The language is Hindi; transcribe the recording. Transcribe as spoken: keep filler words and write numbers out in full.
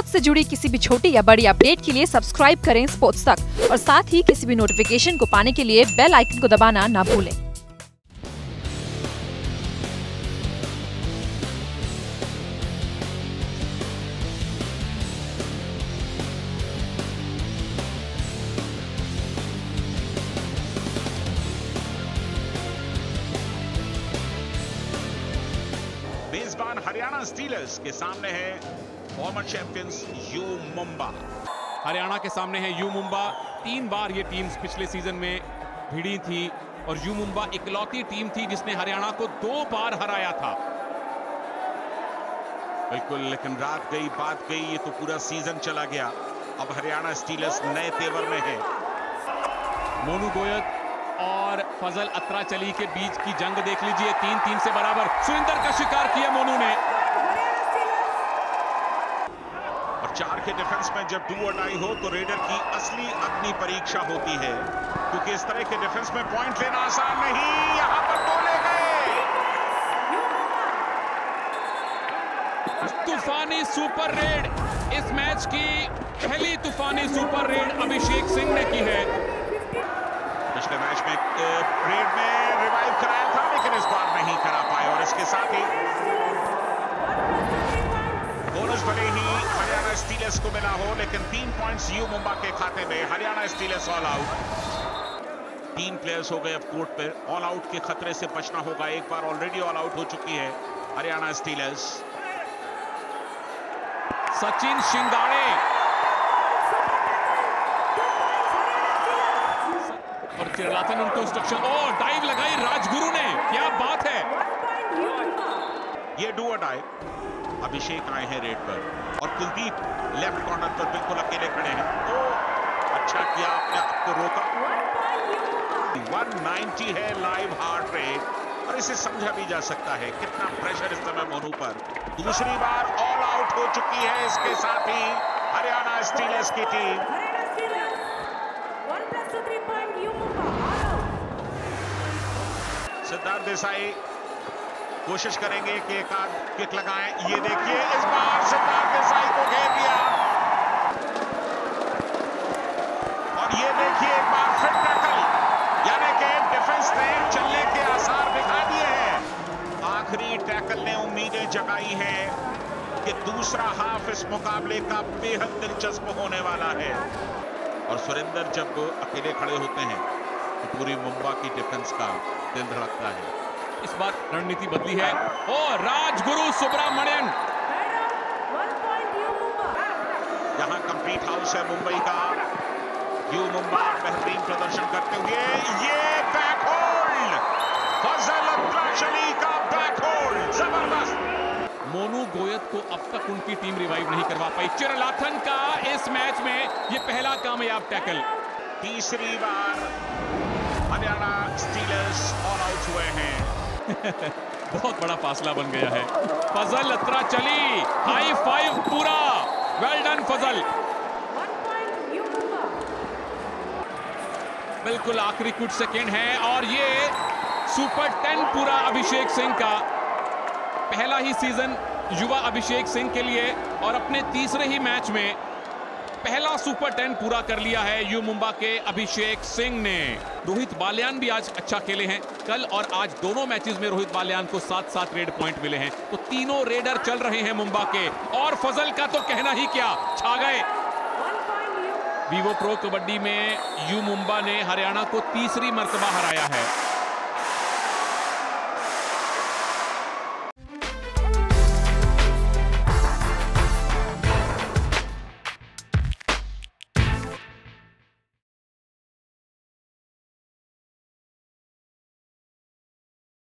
स्पोर्ट्स से जुड़ी किसी भी छोटी या बड़ी अपडेट के लिए सब्सक्राइब करें स्पोर्ट्स तक और साथ ही किसी भी नोटिफिकेशन को पाने के लिए बेल आइकन को दबाना ना भूलें। मेजबान हरियाणा स्टीलर्स के सामने है former champions U Mumba. Haryana के सामने है यू मुंबा। तीन बार ये टीम्स पिछले सीजन में भिड़ी थी और यू मुंबा इकलौती टीम थी जिसने हरियाणा को दो बार हराया था। बिल्कुल, लेकिन रात गई बात गई, ये तो पूरा सीजन चला गया। अब हरियाणा स्टीलर्स नए तेवर में है। मोनू गोयत और फजल अत्राचली के बीच की जंग देख लीजिए, तीन तीन से बराबर। सुरिंदर का शिकार किया मोनू ने। और चार के डिफेंस में जब डू और डाई हो तो रेडर की असली अग्नि परीक्षा होती है, क्योंकि इस तरह के डिफेंस में पॉइंट लेना आसान नहीं। यहां पर दो ले गए। तूफानी सुपर रेड, इस मैच की पहली तूफानी सुपर रेड अभिषेक सिंह ने की है। पिछले मैच में रेड में रिवाइव कराया था, लेकिन इस बार नहीं करा पाए। और इसके साथ ही बोनस भले ही हरियाणा स्टीलर्स को मिला हो, लेकिन तीन पॉइंट्स यू मुंबा के खाते में। Haryana Steelers all out. तीन प्लेयर्स हो गए अब कोर्ट पर। ऑल आउट के खतरे से बचना होगा। एक बार ऑलरेडी ऑल आउट हो चुकी है हरियाणा स्टीलर्स। सचिन शिंगाड़े और चिरलाथन उनको इंस्ट्रक्शन। ओ डाइव लगाई राजगुरु ने, क्या बात है। ये डू और डाई। अभिषेक आए हैं रेड पर और कुलदीप लेफ्ट कॉर्नर पर बिल्कुल अकेले खड़े हैं। ओ अच्छा किया आपने आपको रोका। एक सौ नब्बे है लाइव हार्ट रेट और इसे समझा भी जा सकता है कितना प्रेशर इस समय मोनू पर। दूसरी बार ऑल आउट हो चुकी है। इसके साथ ही हरियाणा स्टीलर्स की टीम। सिद्धार्थ देसाई कोशिश करेंगे कि एक आध किक लगाएं। ये देखिए, इस बार सिद्धार्थ देसाई को घेर लिया और ये देखिए एक बार फिर टैकल, यानी कि डिफेंस ने चलने के आसार दिखा दिए हैं। आखिरी टैकल ने उम्मीदें जगाई हैं कि दूसरा हाफ इस मुकाबले का बेहद दिलचस्प होने वाला है। और सुरेंद्र जब अकेले खड़े होते हैं तो पूरी मुंबा की डिफेंस का दिल धड़कता है। इस बार रणनीति बदली है। ओ राजगुरु सुब्रमण्यन। यहां कंप्लीट हाउस है मुंबई का। यू मुंबा बेहतरीन प्रदर्शन करते हुए, ये बैक होल्ड, फजल अत्राचली का बैक होल्ड जबरदस्त। मोनू गोयत को अब तक उनकी टीम रिवाइव नहीं करवा पाई। चिरलाथन का इस मैच में ये पहला कामयाब टैकल। तीसरी बार हरियाणा स्टीलर्स ऑल आउट हुए हैं। बहुत बड़ा फासला बन गया है। फजल अत्राचली, हाई फाइव पूरा। Well done Fazel. बिल्कुल आखिरी कुछ सेकेंड है और ये सुपर टेन पूरा अभिषेक सिंह का। पहला ही सीजन युवा अभिषेक सिंह के लिए और अपने तीसरे ही मैच में पहला सुपर टेन पूरा कर लिया है यू मुंबा के अभिषेक सिंह ने। रोहित बालियान भी आज अच्छा खेले हैं। कल और आज दोनों मैचेस में रोहित बालियान को सात सात रेड पॉइंट मिले हैं। तो तीनों रेडर चल रहे हैं मुंबा के। और फजल का तो कहना ही क्या, छा गए। वीवो प्रो कबड्डी में यू मुंबा ने हरियाणा को तीसरी मर्तबा हराया है।